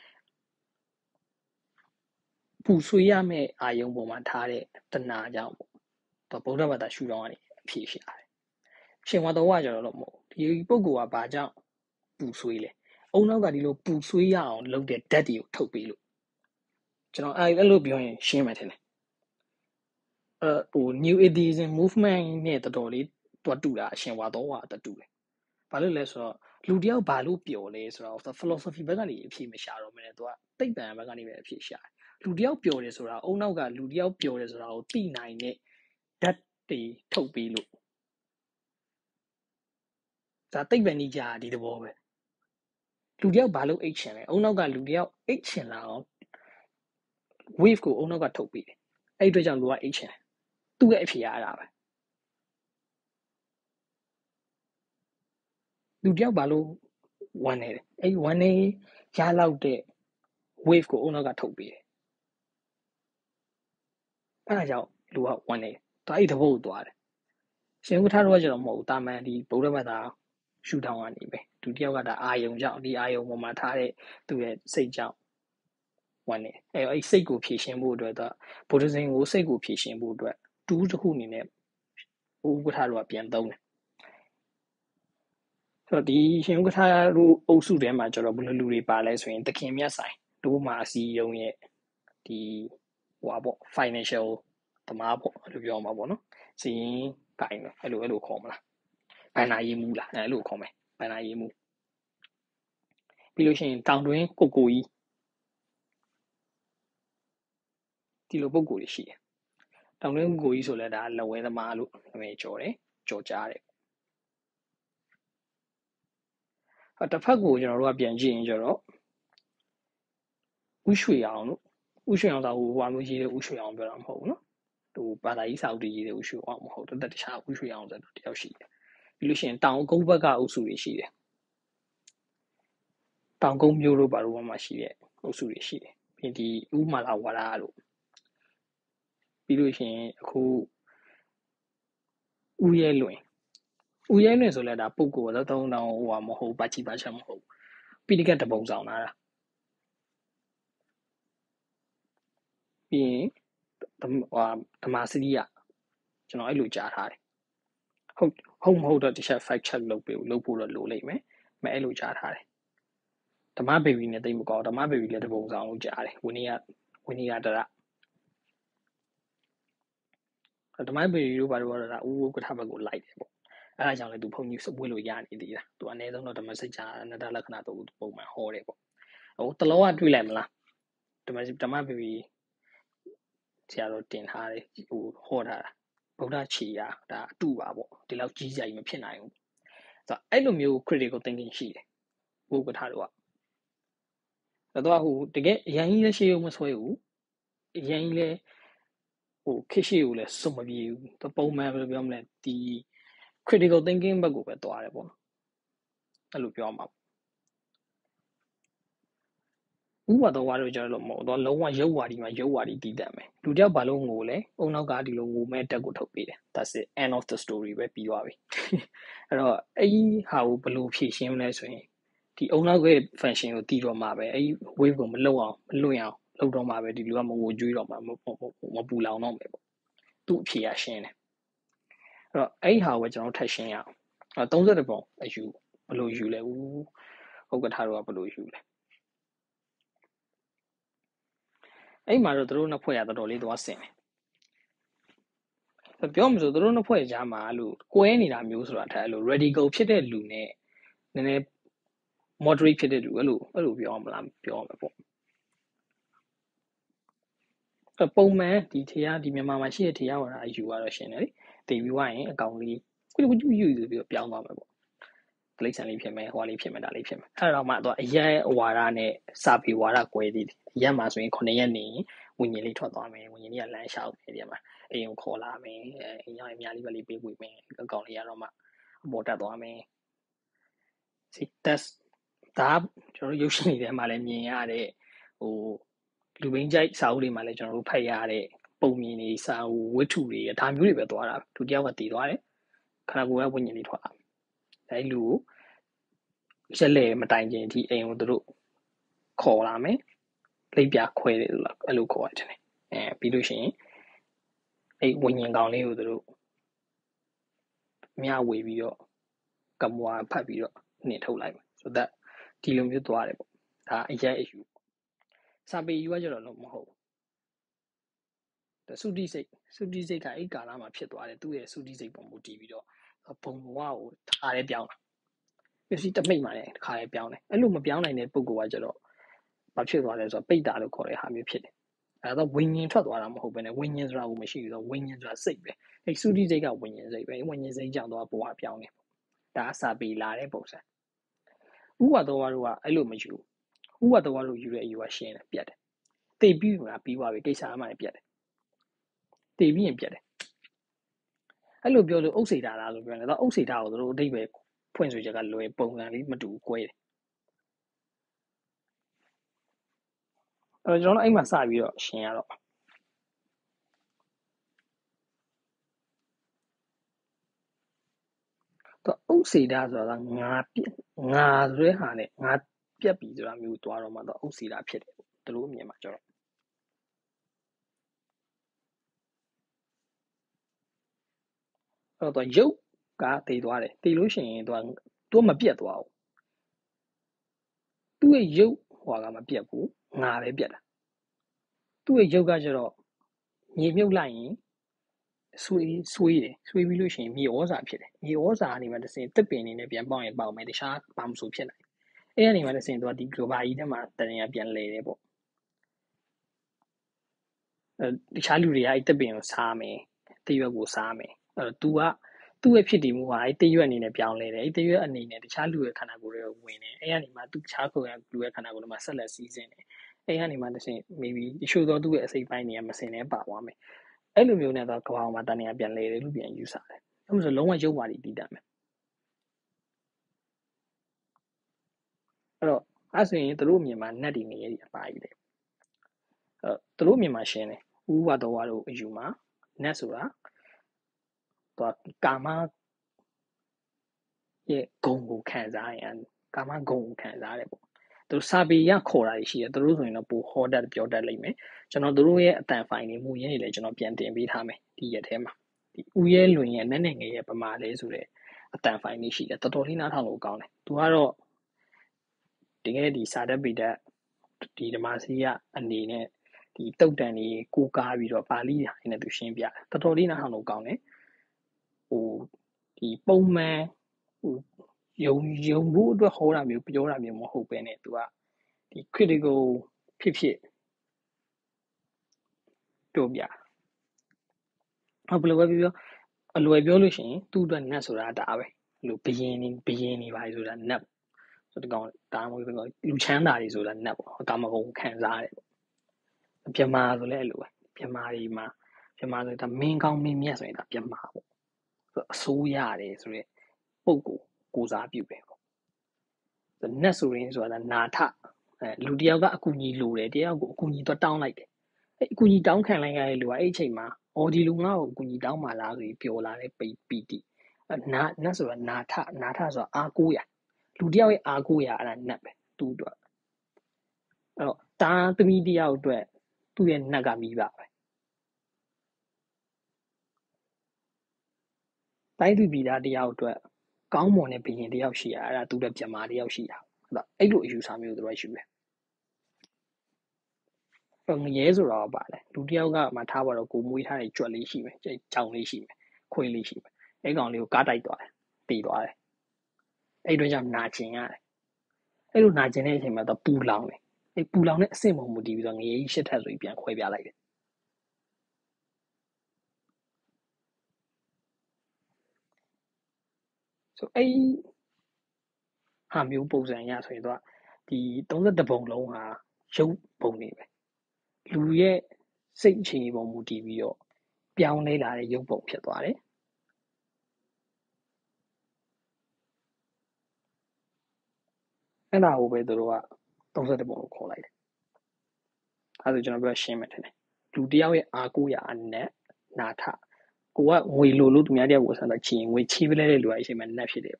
ပူဆွေးရမယ့်အာယုံပေါ်မှာထားတဲ့တဏှာကြောင့်ပေါ့ဗုဒ္ဓဘာသာရှုထောင့်ကနေအဖြေရှာတယ်ရှင်ဝါတော်ဝကျတော့မဟုတ်ဒီပုဂ္ဂိုလ်ကဘာကြောင့်ပူဆွေးလဲအုံနောက်ကဒီလိုပူဆွေးရအောင်လုပ်တဲ့ဓာတ်တွေကိုထုတ်ပေးလို့ကျွန်တော်အဲ့လိုပြောရင်ရှင်းမယ်ထင်တယ်New Atheism movement နဲ့တော်တော်လေးတွတ်တူတာအရှင်ဝါတော်ဝါတတူတယ်ဘာလို့လဲဆိုတော့လူတယောက်ဘာလို့ပျော်လဲဆိုတော့ philosophy ဘက်ကနေအဖြေမရှာတော့မင်းသူကသိပ္ပံဘက်ကနေပဲအဖြေရှာတယ်လူတယောက်ပျော်တယ်ဆိုတာအုံနောက်ကလူတယောက်ပျော်တယ်ဆိုတာကိုသိနိုင်တဲ့ဓာတ်တွေထုတ်ပေးလို့ဒါသိပ္ပံကြီးကြာဒီသဘောပဲလူတယောက်ဘာလို့အိတ်ချင်လဲအုံနောက်ကလူတယောက်အိတ်ချင်လာအောင် wave ကိုအုံနောက်ကထုတ်ပေးတယ်အဲ့အတွက်ကြောင့်လူကအိတ်ချင်တယ်သူ့ရဲ့အဖြေအားတာပဲလူတယောက်ဘာလို့ဝမ်းနေတယ်အဲ့ဝမ်းနေရလောက်တဲ့ wave ကိုအုံနောက်ကထုတ်ပေးတယ်အဲ့ဒါကြောင့်လူကဝမ်းနေတယ်သူအဲ့ဒီသဘောကိုသွားတယ်ရှင်ဥက္ကဋ္ဌတော့ကျတော့မဟုတ်ဘူးတာမန်ဒီဗုဒ္ဓဘာသာရှုထောင့်ကနေပဲလူတယောက်ကဒါအာယုံကြောင့်ဒီအာယုံပေါ်မှာထားတဲ့သူရဲ့စိတ်ကြောင့်ဝမ်းနေအဲ့စိတ်ကိုဖြည့်ရှင်းဖို့အတွက်တော့ဗုဒ္ဓဇင်ကိုစိတ်ကိုဖြည့်ရှင်းဖို့အတွက်တူးတစ်ခုအနေနဲ့ဥက္ကဋ္ဌတော့ပြန်သုံးတယ်ဆိုတော့ဒီရှင်ဥက္ကဋ္ဌတို့အုပ်စုထဲမှာကျတော့ဘယ်လိုလူတွေပါလဲဆိုရင်သခင်မြတ်ဆိုင်တို့မှာအစည်းအရုံးရဲ့ဒီဟိုပါပေါ့ financial သမားပေါ့လို့ပြောမှာပေါ့နော်စီရင်ကိုင်အဲ့လိုခေါ်မလားဘန်နာရေးမှုလားအဲ့လိုခေါ်မယ်ဘန်နာရေးမှုပြီးလို့ရှိရင်တောင်တွင်းကိုကြီးဒီလိုပုံကိုယ်ရှိတယ်တောင်တွင်းကိုကြီးဆိုလဲဒါလက်ဝဲသမားလို့နာမည်ကျော်တယ်ကျော်ကြားတယ်တစ်ဖက်ကိုကျွန်တော်တို့ကပြန်ကြည့်ရင်ကျတော့ဥရွှေအောင်လို့ဥရွှေအောင်သာဟိုဘာမျိုးရေးတဲ့ဥရွှေအောင်ပြောတာမဟုတ်ဘူးနော်ဟိုဘာသာရေးစာအုပ်တွေရေးတဲ့ဥရွှေအောင်မဟုတ်တခြားဥရွှေအောင်ဆိုတော့တယောက်ရှိတယ်ပြီးလို့ရှိရင်တောင်ကုန်းဘက်ကအုပ်စုတွေရှိတယ်တောင်ကုန်းမျိုးတို့ဘာလို့မှရှိတဲ့အုပ်စုတွေရှိတယ်ပြီးဒီဥမာလာဝါဒလို့ပြီးလို့ရှိရင်အခုဥရဲလွင်ဆိုလဲဒါပုဂ္ဂိုလ်တော့တုံးတောင်ဟိုမဟုတ်ပါချီပါချက်မဟုတ်ပိဋကတ်တပုံဆောင်လာတာပြီးရင်ဓမ္မစရိယကျွန်တော်အဲ့လိုကြားထားတယ်ဟုတ်မဟုတ်တော့တစ်ချက် fact check လုပ်ဖို့တော့လိုလိမ့်မယ်မအဲ့လိုကြားထားတယ်ဓမ္မဘေဘီနဲ့တိတ်မကောဓမ္မဘေဘီလည်းတပုံဆောင်လို့ကြားတယ်ဝိနည်းတရဓမ္မဘေဘီတို့ဘာလို့ပြောတာဥက္ကဋ္ဌဘက်ကိုလိုက်တယ်ပေါ့အဲ့ဒါကြောင့်လည်းသူဘုံကြီးဝေးလို့ရနေသေးတာသူအနည်းဆုံးတော့ဓမ္မစကြာအနတ္တလက္ခဏာတို့ပုံမှန်ဟောတယ်ပေါ့ဟိုတလောကတွေ့လိုက်မလားဓမ္မဘေဘီဆရာတော်တင်ထားတယ်ဟိုဟောထားတာဗုဒ္ဓခြေရာဒါအတူပါပေါ့ဒီလောက်ကြီးစရာကြီးမဖြစ်နိုင်ဘူးဆိုတော့အဲ့လိုမျိုး critical thinking ရှိတယ်ဥက္ကဋ္ဌတို့ကတော့ဟိုတကယ်အရင်ကြီးလည်းရှေ့အောင်မဆွဲဘူးအရင်ကြီးလည်းဟိုခက်ရှိကိုလည်းစုံမပြေဘူးသူပုံမှန်ဘယ်လိုပြောမလဲဒီ critical thinking ဘက်ကိုပဲသွားတယ်ပေါ့နော်အဲ့လိုပြောမှာဥပတော်ဝါတို့ကျတော့မဟုတ်တော့လုံးဝရုပ်ဝါဒီမှာရုပ်ဝါဒီတည်တတ်မယ်လူတယောက်ဘာလို့ငိုလဲအုံနောက်ကဒီလိုငိုမဲ့တက်ကိုထုတ်ပေးတယ် that's it end of the story ပဲပြီးသွားပြီအဲ့တော့အဲ့ဒီဟာကိုဘယ်လိုဖြည့်ရှင်းမလဲဆိုရင်ဒီအုံနောက်ရဲ့ function ကိုတည်တော့မှာပဲအဲ့ဒီ wave ကိုမလွတ်အောင်လုပ်တော့မှာပဲဒီလူကမငိုကြွေးတော့မှာမပူလောင်တော့မယ်ပေါ့သူ့အဖြေရရှင်းတယ်အဲ့တော့အဲ့ဒီဟာကိုကျွန်တော်ထပ်ရှင်းရအောင်30ပုံအယူဘယ်လိုယူလဲဥက္ကဋ္ဌတို့ကဘယ်လိုယူလဲအဲ့မှာတော့တို့နှစ်ဖွဲ့ရတော်တော်လေးသွားဆင်တယ်ပြောမှဆိုတို့နှစ်ဖွဲ့ကြားမှာအဲ့လိုကွဲနေတာမျိုးဆိုတာထက်အဲ့လို radical ဖြစ်တဲ့လူနဲ့နည်းနည်း moderate ဖြစ်တဲ့လူအဲ့လိုပြောမလားပြောမှာပေါ့ပုံမှန်ဒီတရားဒီမြန်မာမှာရှိတဲ့တရားဝါဒအယူကတော့ရှင်းတယ်လေတည်ပြီးွားရင်အကောင်လေးကုယူဆိုပြီးပြောင်းသွားမှာပေါ့တိရစ္ဆာန်လေးဖြစ်မယ်ဟိုလေးဖြစ်မယ်ဒါလေးဖြစ်မယ်အဲ့တော့မှတော့အရက်ဝါဒနဲ့စာပေဝါဒကွဲသေးတယ်အရက်မှာဆိုရင်9ရက်နေဝิญဉ်လေးထွက်သွားမယ်ဝิญဉ်လေးကလမ်းလျှောက်မယ်ဒီမှာအိမ်ကိုခေါ်လာမယ်အိမ်ရောက်ရင်မြားလေးပဲလေးပေးဝေမယ်အကောင်လေးကတော့မှအပေါ်တက်သွားမယ်စီတက်ဒါကျွန်တော်တို့ရုပ်ရှင်တွေထဲမှာလည်းမြင်ရတဲ့ဟိုလူဘင်းကြိုက်စာအုပ်တွေမှာလည်းကျွန်တော်တို့ဖတ်ရတဲ့ပုံမြင်တွေစာအုပ်ဝတ္ထုတွေဒါမျိုးတွေပဲသွားတာသူတယောက်ကတည်သွားတယ်ခန္ဓာကိုယ်ကဝิญဉ်လေးထွက်လာအဲ့လူကိုရက်လေမတိုင်ခင်ဒီအိမ်ကိုတို့ခေါ်လာမယ်လိပ်ပြခွဲတယ်လို့အဲ့လိုခေါ်ရတယ်ပြီးလို့ရှိရင်အဲ့ဝิญဉ်ကောင်လေးကိုတို့မြဝေပြီးတော့ကမွာဖတ်ပြီးတော့နှင်ထုတ်လိုက်မယ်ဆိုတော့ဒီလိုမျိုးသွားတယ်ပေါ့ဒါအရက်အယူစာပေယူကကြတော့လို့မဟုတ်ဘူးသုတိစိတ်ကအဲ့ကာလမှာဖြစ်သွားတယ်သူ့ရဲ့သုတိစိတ်ပုံမူတည်ပြီးတော့ဘုံဘဝကိုတခါလေးပြောင်းတာပစ္စည်းတမိတ်မှလည်းတခါလေးပြောင်းတယ်အဲ့လိုမပြောင်းနိုင်တဲ့ပုဂ္ဂိုလ်ကကြတော့ဘာဖြစ်သွားလဲဆိုတော့ပိတ်တာလို့ခေါ်တဲ့ဟာမျိုးဖြစ်တယ်အဲ့တော့ဝิญဉ်ထွက်သွားတာမဟုတ်ဘဲနဲ့ဝิญဉ်ဆိုတာကိုမရှိဘူးဆိုတော့ဝิญဉ်ဆိုတာစိတ်ပဲအဲ့သုတိစိတ်ကဝิญဉ်စိတ်ပဲဝิญဉ်စိတ်ကြောင့်တော့ဘဝပြောင်းတယ်ဒါစာပေလာတဲ့ပုံစံဥပတော်တို့ကအဲ့လိုမယူဥပတော်တို့ယူတဲ့အယူကရှင်းတယ်ပြတ်တယ်တိတ်ပြီးမှာပြီးသွားပြီကိစ္စအမှလည်းပြတ်တယ်တိတ်ပြီးရင်ပြတ်တယ်အဲ့လိုပြောလို့ဥစ္စေတာလားလို့ပြောတယ်တော့ဥစ္စေတာကိုတို့အဓိပ္ပာယ်ဖွင့်ဆိုချက်ကလွယ်ပုံစံလေးမတူကွဲတယ်အဲ့တော့ကျွန်တော်တို့အဲ့မှာစပြီးတော့ရှင်းရတော့တော့ဥစ္စေတာဆိုတာငါဆိုတဲ့ဟာနဲ့ငါပြတ်ပြီဆိုတာမျိုးသွားတော့မှတော့ဥစ္စေတာဖြစ်တယ်သူတို့အမြင်မှာကျွန်တော်အဲ့တော့ရုပ်ကတည်သွားတယ်တည်လို့ရှိရင်သူမပြတ်သွားဘူးသူ့ရဲ့ရုပ်ဟွာကမပြတ်ဘူးငါပဲပြတ်တာသူ့ရဲ့ရုပ်ကကျတော့မြေမြုပ်လိုက်ရင်ဆွေးတယ်ဆွေးပြီးလို့ရှိရင်မြေဩဇာဖြစ်တယ်မြေဩဇာကနေမှတစ်စင်တစ်ပင်နေနဲ့ပြန်ပေါက်ရင်ပေါက်မယ်တခြားဘာမှမဆိုဖြစ်နိုင်အဲ့ကနေမှတစ်စင်သူကဒီ global ကြီးထဲမှာတရင်ပြန်လဲတယ်ပေါ့တခြားလူတွေကအဲ့တစ်ပင်ကိုစားမယ်တရွက်ကိုစားမယ်အဲ့တော့ तू ကသူ့ရဲ့ဖြစ်တည်မှုဟာအဲ့တရွက်အနေနဲ့ပြောင်းလဲတယ်အဲ့တရွက်အနေနဲ့တခြားလူရဲ့ခန္ဓာကိုယ်တွေကိုဝင်တယ်အဲ့ကနေမှသူတခြားကိုယ်ကလူရဲ့ခန္ဓာကိုယ်တွေမှာဆက်လက်စီးဆင်းတယ်အဲ့ကနေမှတစ်စင် maybe တချို့သောသူ့ရဲ့အစိတ်ပိုင်းတွေကမစင်နဲ့ပါသွားမယ်အဲ့လိုမျိုးနဲ့တော့ကဘာမှာတန်နေရပြန်လဲတယ်လို့ပြန်ယူဆတယ်။အဲ့လိုဆိုလုံးဝရုပ်ပါလိတည်တတ်မယ်။အဲ့တော့အဲ့ဆိုရင်တို့မြန်မာနတ်တွေနေရတဲ့အပါကြီးတယ်။အဲ့တော့တို့မြန်မာရှင်းတယ်။ဥပတော်ဝါတို့အယူမှာနတ်ဆိုတာတော့ကာမရဲ့ဂုံကိုခံစားရင်ကာမဂုံကိုခံစားရတယ်ပေါ့။တို့စာပေရခေါ်တာရှိတယ်။တို့ဆိုရင်တော့ပိုဟောတတ်ပြောတတ်လိမ့်မယ်။ကျွန်တော်တို့ရဲ့အတန်ဖိုင်တွေမူရင်းတွေလည်းကျွန်တော်ပြန်တင်ပေးထားမယ်ဒီရက်ထဲမှာ။ဒီဦးရဲလွင်ရဲ့နက်နဲ့ငယ်ရဲ့ပမာလဲဆိုတဲ့အတန်ဖိုင်လေးရှိတယ်တော်တော်လေးနားထောင်လို့ကောင်းတယ်သူကတော့တကယ်ဒီစာတတ်ပေတတ်ဒီဓမ္မစီရအနေနဲ့ဒီတုတ်တန်ကြီးကိုကားပြီးတော့ပါဠိဟာနဲ့သူရှင်းပြတယ်တော်တော်လေးနားထောင်လို့ကောင်းတယ်ဟိုဒီပုံမှန်ဟိုယုံဖို့အတွက်ဟောတာမျိုးပြောတာမျိုးမဟုတ်ပဲနဲ့သူကဒီ critical ဖြစ်တို့ပြဟုတ်ဘယ်လိုပဲပြောအလွယ်ပြောလို့ရှိရင်သူ့အတွက်နတ်ဆိုတာဒါပဲလို့ဘယင်းနေပါဆိုတာနတ်ဆိုတော့ဒါမှမဟုတ်လူချမ်းသာတွေဆိုတာနတ်ပေါ့ကာမဂုဏ်ခံစားရတယ်ပေါ့ပြမာဆိုလဲအဲ့လိုပဲပြမာတွေမှာပြမာဆိုတာမင်းကောင်းမင်းမြတ်ဆိုရင်ဒါပြမာပေါ့အစိုးရတယ်ဆိုတဲ့ပုံကိုစားပြုပဲပေါ့နတ်ဆိုရင်ဆိုတာနာထလူတယောက်ကအကူအညီလိုတယ်တယောက်ကိုအကူအညီတော့တောင်းလိုက်တယ်အဲ့အကူအညီတောင်းခံလိုက်ရတဲ့လူကအဲ့အချိန်မှာအော်ဒီလူငါ့ကိုအကူအညီတောင်းပါလားဆိုပြီးပြောလာတဲ့ပီတိနတ်ဆိုတာနာထဆိုတာအားကိုးရလူတယောက်ရဲ့အားကိုးရအဲ့ဒါနတ်ပဲသူ့အတွက်အဲ့တော့တာသမီးတယောက်အတွက်သူ့ရဲ့နတ်ကမိပါပဲတိုင်းသူပြည်သားတယောက်အတွက်ကောင်းမွန်တဲ့ဘုရင်တယောက်ရှိရအဲ့ဒါသူ့ရဲ့ပြမာတယောက်ရှိတာအဲ့လိုအယူဆမျိုးတို့ရှိတယ်ငရဲဆိုတော့ပါတယ်လူတယောက်ကမှထားပါတော့ကိုမွေးထားတဲ့ကြွက်လေးရှိမယ်ကြောင်လေးရှိမယ်ခွေးလေးရှိမယ်အဲ့ကောင်လေးကိုကားတိုက်သွားတယ်တည်သွားတယ်အဲ့တို့ကြောင့်နာကျင်ရတယ်အဲ့လိုနာကျင်တဲ့အချိန်မှာတော့ပူလောင်တယ်အဲ့ပူလောင်တဲ့အဆင့်ပုံမူတည်ပြီးတော့ငရဲကြီးရှစ်ထပ်ဆိုပြီးပြန်ခွဲပြလိုက်တယ်ဆိုအဲ့ဟာမျိုးပုံစံရဆိုရင်တော့ဒီ31ပုံလုံးဟာရုပ်ပုံတွေပဲလူရဲ့စိတ်အခြေအနေပုံမူတည်ပြီးတော့ပြောင်းလဲလာတဲ့ရုပ်ပုံဖြစ်သွားတယ်အဲ့ဒါကိုပဲသူတို့က31ပုံလို့ခေါ်လိုက်တယ်အဲဒါဆိုကျွန်တော်ပြောရှင်းမယ်ထင်တယ်လူတယောက်ရဲ့အားကိုးရာအနက်နာထကိုကငွေလိုလို့သူများတယောက်ကိုဆက်တော့ချီရင်ငွေချီးပလဲတဲ့လူအချိန်မှာနတ်ဖြစ်တယ်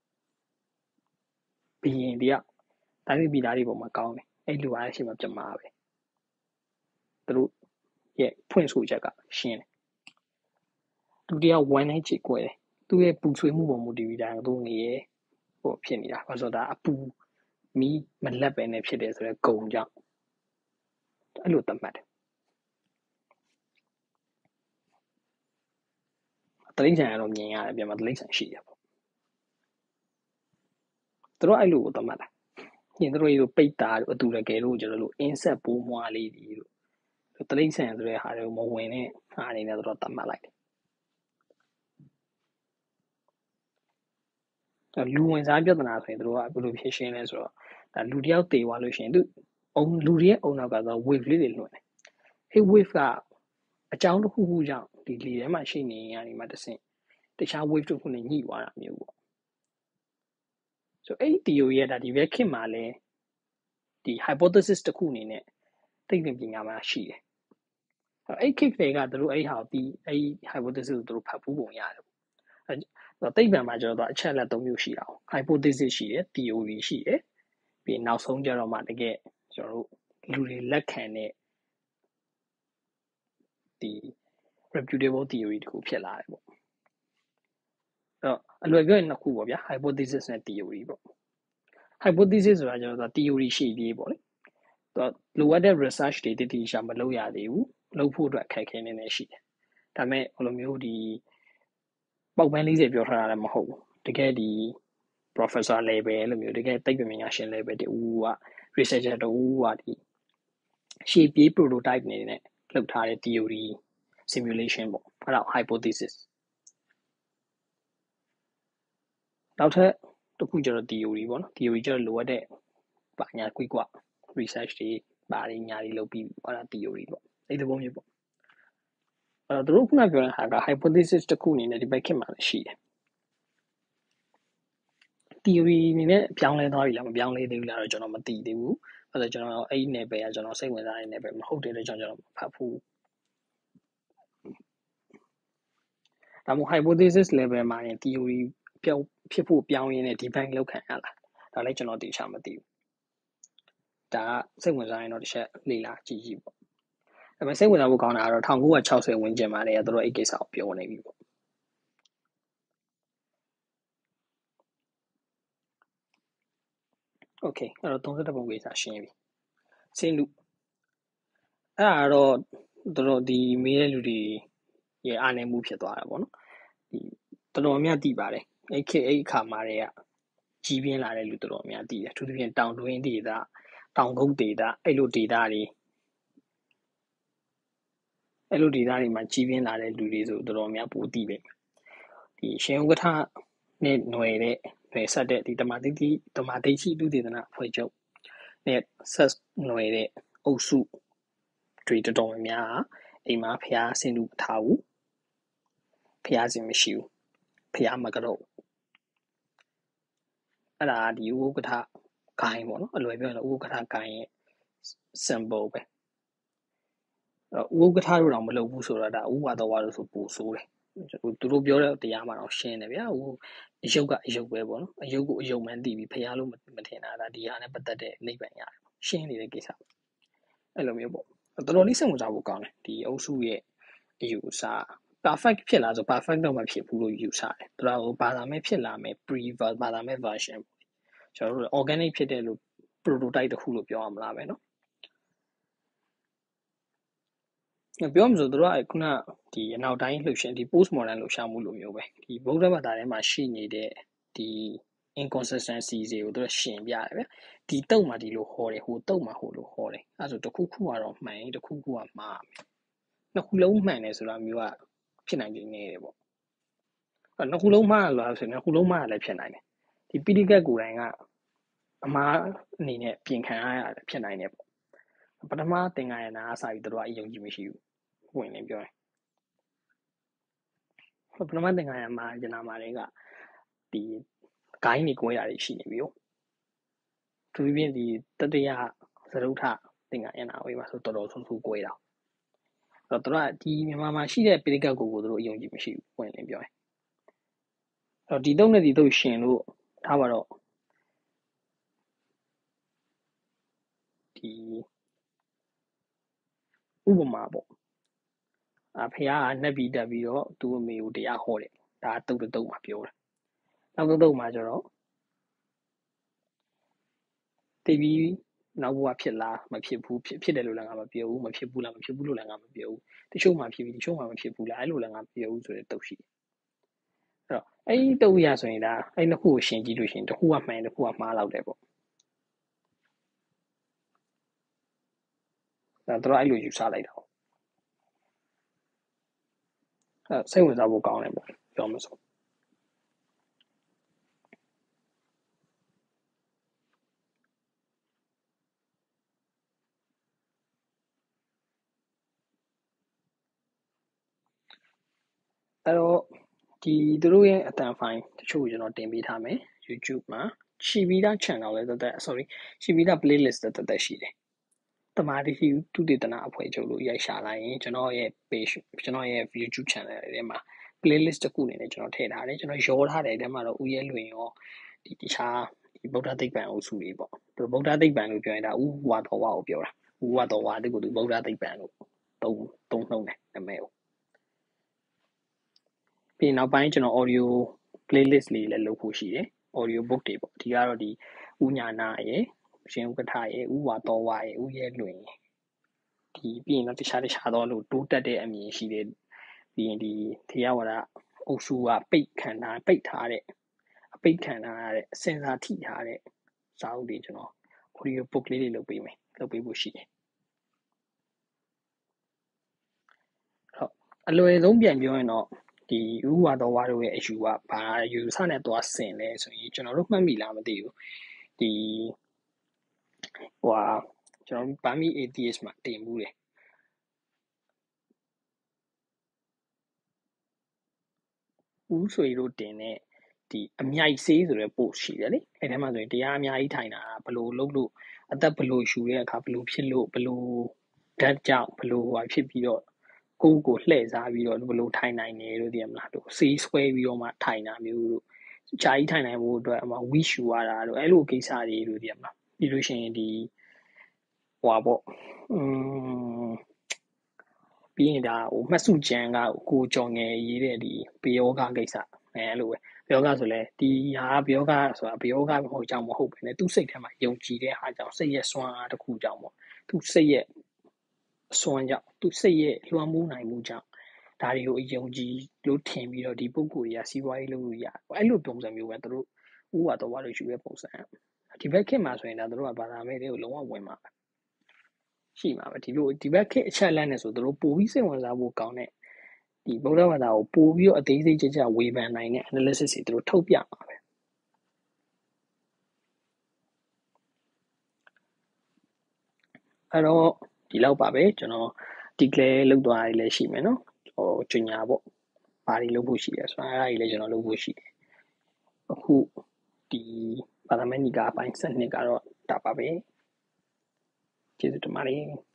ဘီရင်တယောက်တိုင်းပြည်သားတွေပုံမှာကောင်းတယ်အဲ့လူအားအချိန်မှာပြမာပဲသူတို့ရဲ့ဖွင့်ဆိုချက်ကရှင်းတယ်လူတယောက်ဝမ်းနဲ့ချေကွဲတယ်သူ့ရဲ့ပူဆွေးမှုပုံမူတည်ပြီးတာသူငရေဟိုဖြစ်နေတာဘာလို့ဒါအပူမီးမလက်ပဲနဲ့ဖြစ်တယ်ဆိုတော့ဂုံကြောင့်အဲ့လိုသတ်မှတ်တယ်တလိမ့်ဆန်ကတော့မြင်ရတယ်ပြန်မှာတလိမ့်ဆန်ရှိတယ်ပေါ့သူတို့အဲ့လိုကိုသတ်မှတ်တာညင်တို့တို့ပိတ်တာတို့အတူတကယ်လို့ကျွန်တော်တို့ insert ပိုးမွားလေးတွေတို့တလိမ့်ဆန်ဆိုတဲ့ဟာတွေကိုမဝင်နဲ့ဟာအနေနဲ့တို့သတ်မှတ်လိုက်တယ်လူဝင်စားပြဿနာဆိုရင်တို့ကဘယ်လိုဖြစ်ရှင်းလဲဆိုတော့ဒါလူတယောက်တေသွားလို့ရှိရင်သူလူတွေရဲ့အုံနောက်ကတော့ wave လေးတွေလွှင့်တယ်အဲ့ wave ကအကြောင်းတစ်ခုခုကြောင့်ဒီလေထဲမှာရှိနေရင်ဒီမှာတဆင့်တခြား wave တစ်ခုနဲ့ညှိသွားတာမျိုးပေါ့ဆိုအဲ့ဒီ theory ရဲ့ဒါဒီဘက်ခင်မှာလဲဒီ hypothesis တစ်ခုအနေနဲ့သိပ္ပံပညာမှာရှိတယ်အဲ့ခေတ်တွေကသူတို့အဲ့ဟာဒီအဲ့ hypothesis ကိုသူတို့ဖတ်ဖို့ပုံရတယ်အဲ့သိပ္ပံမှာကျတော့အချက်လက်၃မျိုးရှိတာ hypothesis ရှိတယ် theory ရှိတယ်ပြီးနောက်ဆုံးကျတော့မှတကယ်ကျွန်တော်တို့လူတွေလက်ခံတဲ့ဒီ reputable theory တခုဖြစ်လာတယ်ပေါ့အဲ့အလွယ်ပြောရင်နှစ်ခုပေါ့ဗျာ hypothesis နဲ့ theory ပေါ့ hypothesis ဆိုတာကျတော့ theory ရှိသေးပေါ့လေလိုအပ်တဲ့ research တွေတတိရှာမလုပ်ရသေးဘူးလုပ်ဖို့အတွက်အခက်အခဲနည်းနည်းရှိတယ်ဒါပေမဲ့ဟိုလိုမျိုးဒီပေါက်ပန်း40ပြောထားတာလည်းမဟုတ်ဘူးတကယ်ဒီ professor level လို့မျိုးတကယ်သိပ္ပံပညာရှင် level တူက researcher တူကဒီရှေ့ပြေး prototype နေနဲ့လုပ်ထားတဲ့ theory simulation ပေါ့အဲ့ဒါ hypothesis နောက်ထပ်တစ်ခုကျတော့ theory ပေါ့နော် theory ကျတော့လိုအပ်တဲ့ဘာညာကွိကွ research တွေဘာတွေညာတွေလုပ်ပြီးအဲ့ဒါ theory ပေါ့အဲ့ဒီပုံမျိုးပေါ့အဲ့တော့တို့ခုနပြောတဲ့ဟာက hypothesis တစ်ခုအနေနဲ့ဒီဘက်ခင်မှာလည်းရှိတယ် theory အနေနဲ့ပြောင်းလဲသွားပြီလားမပြောင်းလဲသေးဘူးလားတော့ကျွန်တော်မသိသေးဘူးအဲ့တော့ကျွန်တော်အဲ့ဒီနယ်ပယ်ကကျွန်တော်စိတ်ဝင်စားတဲ့နယ်ပယ်မဟုတ်တဲ့အတွက်ကျွန်တော်ဖတ်ဖို့ဒါမှမဟုတ် hypothesis level မှာရင် theory ပြောင်းဖြစ်ဖို့ပြောင်းရင်းနဲ့ debunk လောက်ခံရလားဒါလည်းကျွန်တော်သိချာမသိဘူးဒါကစိတ်ဝင်စားရင်တော့တစ်ချက်လေ့လာကြည့်ကြည့်ပေါ့ဒါပေမဲ့စိတ်ဝင်စားဖို့ကောင်းတာကတော့1960ဝန်းကျင်မှာလည်းတို့အဲ့ကိစ္စကိုပြောနေပြီပေါ့โอเคအဲ့တော့31ပုံကိစ္စရှင်းပြီစင်းလူအဲ့ဒါတော့တို့ဒီမေးတဲ့လူတွေရဲ့အားနည်းမှုဖြစ်သွားတာပေါ့နော်ဒီတော်တော်များသိပါတယ်အဲ့အခါမှာတည်းကကြီးပြင်းလာတဲ့လူတော်တော်များသိတယ်သူတို့ပြင်တောင်တွင်းဒေသတောင်ကုန်းဒေသအဲ့လိုဒေသတွေမှာကြီးပြင်းလာတဲ့လူတွေဆိုတော်တော်များပိုသိပဲဒီရှင်ဥက္ကဋ္ဌနဲ့ຫນွယ်တဲ့ຫນွယ်ဆက်တဲ့ဒီတမာတိရှိလူဒေသနာအဖွဲ့ချုပ်နဲ့ဆက်ຫນွယ်တဲ့အုပ်စုတွေတော်တော်များအိမ်မှာဖျားဆင်းလူမထားဘူးဖျားစင်မရှိဘူးဖျားမကတော့အဲ့ဒါဒီဥက္ကဋ္ဌဂိုင်းပေါ့နော်အလွယ်ပြောရင်ဥက္ကဋ္ဌဂိုင်းရဲ့ symbol ပဲဥက္ကဋ္ဌတို့တော့မလုပ်ဘူးဆိုတော့ဒါဥပါတော်ဝါလို့ဆိုပို့ဆိုးတယ်သူတို့ပြောတဲ့တရားမှာတော့ရှင်းတယ်ဗျာအယုတ်ကအယုတ်ပဲပေါ့နော်အယုတ်ကိုအယုတ်မှန်းသိပြီးဖျားလို့မထင်တာဒါဒီဟာနဲ့ပတ်သက်တဲ့နိဗ္ဗာန်ရတယ်ရှင်းနေတဲ့ကိစ္စအဲ့လိုမျိုးပေါ့တော်တော်လေးစိတ်ဝင်စားဖို့ကောင်းတယ်ဒီအုပ်စုရဲ့အယူအဆ perfect ဖြစ်လာဆို perfect တော့မဖြစ်ဘူးလို့ယူဆတယ်သူတို့ကဘာသာမဲ့ဖြစ်လာမယ် ဘာသာမဲ့ version ကျွန်တော်တို့ organic ဖြစ်တဲ့လို့ prototype တစ်ခုလို့ပြောရမလားပဲเนาะပြောမှဆိုသူတို့ကခုနဒီအနောက်တိုင်းလှုပ်ရှားဒီ post modern လှုပ်ရှားမှုလိုမျိုးပဲဒီဗုဒ္ဓဘာသာထဲမှာရှိနေတဲ့ဒီ inconsistency တွေကိုသူတို့ရှင်းပြတယ်ဗျဒီတုတ်မှာဒီလိုဟောတယ်ဟိုတုတ်မှာဟိုလိုဟောတယ်အဲဆိုတစ်ခုခုကတော့မှန်တစ်ခုခုကမှားနှစ်ခုလုံးမှန်တယ်ဆိုတာမျိုးကဖြစ်နိုင်နေတယ်ပေါ့နှစ်ခုလုံးမှားလားဆိုရင်နှစ်ခုလုံးမှားလည်းဖြစ်နိုင်တယ်ဒီပိဋကတ်ကိုယ်တိုင်ကအမှားအနေနဲ့ပြင်ခံရတာဖြစ်နိုင်တယ်ပေါ့ပထမသင်္ကာရနာအစာပြီးတို့ကအယုံကြည်မရှိဘူးဝင်နေပြောရင်ပထမသင်္ကာရမှာကျနာမှာတွေကဒီဂိုင်းတွေကွဲတာတွေရှိနေပြီ哦သူပြင်းဒီတတရသရုထသင်္ကာရနာဝေးမှာဆိုတော်တော်ဆိုးဆိုးကွဲတာအဲ့တော့တို့ကဒီမြန်မာမှာရှိတဲ့ပိဋကတ်ကိုတို့အယုံကြည်မရှိဘူးဝင်နေပြောရင်အဲ့တော့ဒီတုံးနဲ့ဒီတုံးရှင်လို့ထားပါတော့ဒီဥပမာပေါ့ဖះကနှက်ပြီးတက်ပြီးတော့သူ့အမေကိုတရားဟောတယ်ဒါတုတ်တုတ်မှာပြောတယ်နောက်တုတ်မှာကျတော့တေးပြီးနောက်ဘဝဖြစ်လားမဖြစ်ဘူးဖြစ်တယ်လို့လည်းငါမပြောဘူးမဖြစ်ဘူးလားမဖြစ်ဘူးလို့လည်းငါမပြောဘူးတချို့မှဖြစ်ပြီးတချို့မှမဖြစ်ဘူးလားအဲ့လိုလည်းငါမပြောဘူးဆိုတဲ့တုတ်ရှိတယ်အဲ့တော့အဲ့ဒီတုတ်ရဆိုရင်ဒါအဲ့နှစ်ခုကိုရှင်းကြည့်လို့ရှိရင်တစ်ခုကမှန်တစ်ခုကမှားလောက်တယ်ပေါ့ဒါတို့အဲ့လိုယူဆလိုက်တာပေါ့အဲ့စိတ်ဝင်စားဖို့ကောင်းတယ်ပေါ့ပြောမစို့အဲ့တော့ဒီသူတို့ရဲ့အတန်ဖိုင်တချို့ကျွန်တော်တင်ပေးထားမယ် YouTube မှာရှိပြီးသား channel လည်းတက် sorry ရှိပြီးသား playlist တက်ရှိတယ်တမာတိတုတေသနာအဖွဲ့ချုပ်လို့ရိုက်ရှာလိုက်ရင်ကျွန်တော်ရဲ့ page ကျွန်တော်ရဲ့ YouTube channel တွေမှာ playlist တစ်ခုအနေနဲ့ကျွန်တော်ထည့်ထားတယ်ကျွန်တော်ရောထားတယ်အဲ့ထဲမှာတော့ဦးရဲလွင်ရောဒီတခြားဒီဗုဒ္ဓသိပ္ပံအုပ်စုတွေပေါ့သူဗုဒ္ဓသိပ္ပံလို့ပြောရင်ဒါဥဝါတော်ဝါကိုပြောတာဥဝါတော်ဝါတဲ့ကိုသူဗုဒ္ဓသိပ္ပံလို့သုံးနှုံးတယ်နာမည်ကိုပြီးနောက်ပိုင်းကျွန်တော် audio playlist လေးလည်းလုပ်ဖို့ရှိတယ် audio book တွေပေါ့ဒီကတော့ဒီဥညာနာရဲ့ရှင်ဥက္ကဋ္ဌရဲ့ဥဝါတော်ဝါရဲ့ဥရဲလွင်ရဲ့ဒီပြီးရင်တော့တခြားတော့လို့တိုးတက်တဲ့အမြင်ရှိတဲ့ပြီးရင်ဒီထေရဝါဒအုပ်စုကပိတ်ထားတဲ့အပိတ်ခံထားရတဲ့စင်စာထိထားတဲ့စာအုပ်တွေကျွန်တော် audio book လေးတွေလုပ်ပေးဖို့ရှိတယ်ဟုတ်အလွယ်ဆုံးပြန်ပြောရင်တော့ဒီဥဝါတော်ဝါတို့ရဲ့အယူကဘာယူဆနဲ့သွားဆင်လဲဆိုရင်ကျွန်တော်တို့မှတ်မိလားမသိဘူးဒီကျွန်တော်ဗာမီ atheist မှာတင်မှုတယ်ဦးဆွေတို့တင်တဲ့ဒီအမြိုက်ဆေးဆိုတဲ့ post ရှိတယ်လေအဲ့ထဲမှာဆိုရင်တရားအများကြီးထိုင်တာဘလို့လုပ်လို့အသက်ဘလို့ယူတဲ့အခါဘလို့ဖြစ်လို့ဘလို့ဓာတ်ကြောင့်ဘလို့ဖြစ်ပြီးတော့ကိုလှည့်စားပြီးတော့ဘလို့ထိုင်နိုင်တယ်လို့သိရမလားတို့ဆေးဆွဲပြီးတော့မှထိုင်တာမျိုးတို့ဂျာကြီးထိုင်နိုင်ဖို့အတွက်ဝီရှူရတာတို့အဲ့လိုကိစ္စတွေလို့သိရမလားပြီးလို့ရှိရင်ဒီပေါ့ပြီးရင်ဒါမှတ်စုကျန်ကကိုကြော်ငယ်ရေးတဲ့ဒီဘေယောဂကိစ္စအဲ့လိုပဲဘေယောဂဆိုလဲဒီဟာဘေယောဂဆိုတာဘေယောဂမဟုတ်ကြောင်မဟုတ်ပဲねသူစိတ်ထဲမှာယုံကြည်တဲ့ဟာကြောင့်စိတ်ရဲ့စွမ်းအားတစ်ခုကြောင့်ပေါ့သူစိတ်ရဲ့စွမ်းကြောင့်သူစိတ်ရဲ့လွှမ်းမိုးနိုင်မှုကြောင့်ဒါတွေကိုအယုံကြည်လို့ထင်ပြီးတော့ဒီပုံကိုယ်ကြီးစီးပွားရေးလုပ်လို့ရအဲ့လိုပုံစံမျိုးပဲသူတို့ဥပါတော့လို့ယူတဲ့ပုံစံဒီဘက်ခေတ်မှာဆိုရင်ဒါသူတို့ကဘာသာမဲ့တွေကိုလုံးဝဝင်မှာပဲရှိမှာပဲဒီဘက်ခေတ်အချက်လက်နဲ့ဆိုသူတို့ပိုပြီးစိတ်ဝင်စားဖို့ကောင်းတဲ့ဒီဗုဒ္ဓဘာသာကိုပိုပြီးတော့အသေးစိတ်ကြကြဝေဖန်နိုင်တဲ့ analysis တွေသူတို့ထုတ်ပြမှာပဲအဲ့တော့ဒီလောက်ပါပဲကျွန်တော် declare လုပ်သွားရလည်းရှိမယ်နော်ကျညာပေါ့ဘာတွေလုပ်ဖို့ရှိလဲဆိုတာအဲ့ဒါကြီးလည်းကျွန်တော်လုပ်ဖို့ရှိတယ်အခုဒီပါရမဏိကအပိုင်း7ကတော့ဒါပါပဲကျေးဇူးတင်ပါတယ်